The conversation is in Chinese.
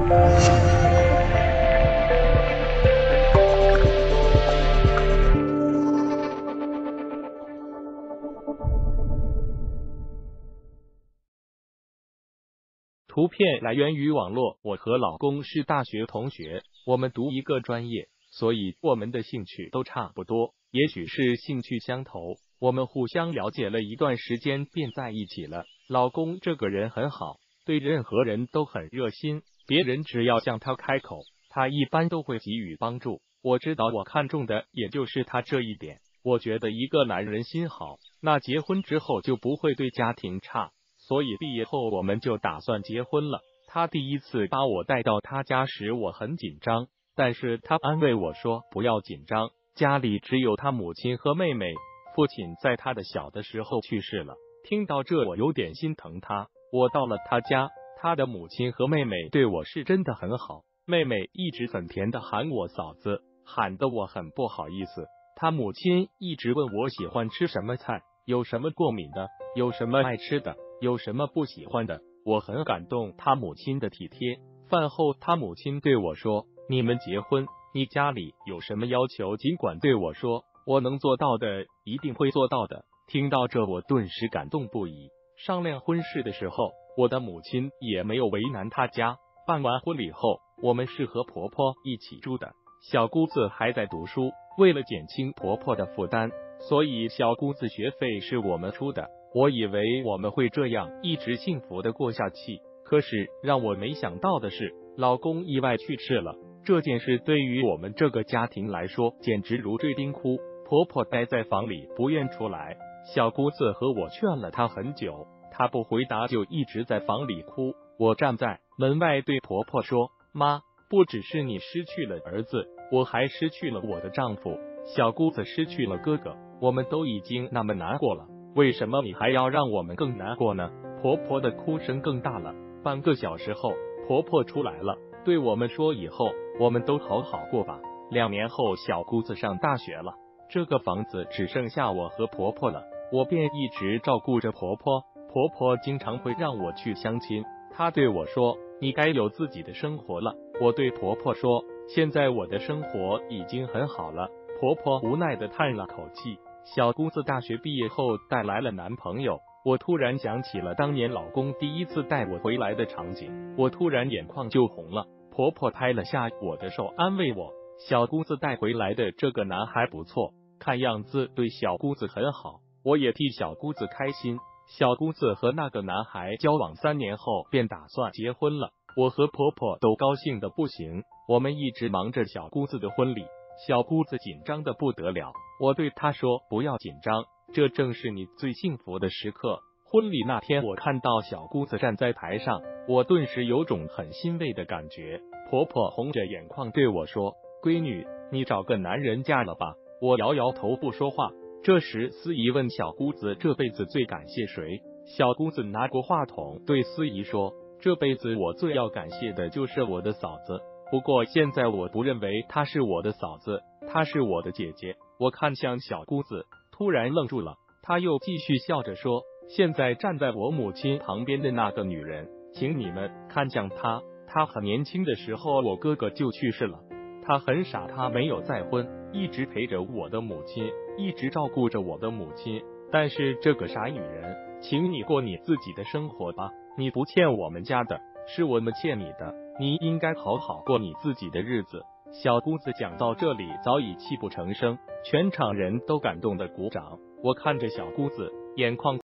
图片来源于网络，我和老公是大学同学，我们读一个专业，所以我们的兴趣都差不多，也许是兴趣相投，我们互相了解了一段时间便在一起了。老公这个人很好，对任何人都很热心，别人只要向他开口，他一般都会给予帮助。我知道我看中的也就是他这一点，我觉得一个男人心好，那结婚之后就不会对家庭差。所以毕业后我们就打算结婚了。他第一次把我带到他家时，我很紧张，但是他安慰我说不要紧张，家里只有他母亲和妹妹，父亲在他的小的时候去世了。听到这我有点心疼他。我到了他家，他的母亲和妹妹对我是真的很好，妹妹一直很甜的喊我嫂子，喊得我很不好意思。他母亲一直问我喜欢吃什么菜，有什么过敏的，有什么爱吃的，有什么不喜欢的，我很感动他母亲的体贴。饭后他母亲对我说，你们结婚，你家里有什么要求尽管对我说，我能做到的一定会做到的。听到这我顿时感动不已。商量婚事的时候，我的母亲也没有为难他家。办完婚礼后，我们是和婆婆一起住的，小姑子还在读书，为了减轻婆婆的负担，所以小姑子学费是我们出的。我以为我们会这样一直幸福的过下去，可是让我没想到的是，老公意外去世了。这件事对于我们这个家庭来说简直如坠冰窟。婆婆待在房里不愿出来，小姑子和我劝了她很久，她不回答就一直在房里哭。我站在门外对婆婆说，妈，不只是你失去了儿子，我还失去了我的丈夫，小姑子失去了哥哥，我们都已经那么难过了，为什么你还要让我们更难过呢？婆婆的哭声更大了。半个小时后，婆婆出来了，对我们说以后我们都好好过吧。2年后，小姑子上大学了，这个房子只剩下我和婆婆了，我便一直照顾着婆婆。婆婆经常会让我去相亲，她对我说，你该有自己的生活了。我对婆婆说，现在我的生活已经很好了。婆婆无奈地叹了口气。小姑子大学毕业后带来了男朋友，我突然想起了当年老公第一次带我回来的场景，我突然眼眶就红了。婆婆拍了下我的手，安慰我，小姑子带回来的这个男孩不错，看样子对小姑子很好。我也替小姑子开心。小姑子和那个男孩交往3年后便打算结婚了，我和婆婆都高兴的不行。我们一直忙着小姑子的婚礼，小姑子紧张的不得了。我对她说，不要紧张，这正是你最幸福的时刻。婚礼那天，我看到小姑子站在台上，我顿时有种很欣慰的感觉。婆婆红着眼眶对我说，闺女，你找个男人嫁了吧。我摇摇头不说话。这时司仪问小姑子这辈子最感谢谁，小姑子拿过话筒对司仪说，这辈子我最要感谢的就是我的嫂子，不过现在我不认为她是我的嫂子，她是我的姐姐。我看向小姑子，突然愣住了，她又继续笑着说，现在站在我母亲旁边的那个女人，请你们看向她，她很年轻的时候我哥哥就去世了，她很傻，她没有再婚，一直陪着我的母亲，一直照顾着我的母亲。但是这个傻女人，请你过你自己的生活吧，你不欠我们家的，是我们欠你的，你应该好好过你自己的日子。小姑子讲到这里早已泣不成声，全场人都感动的鼓掌。我看着小姑子，眼眶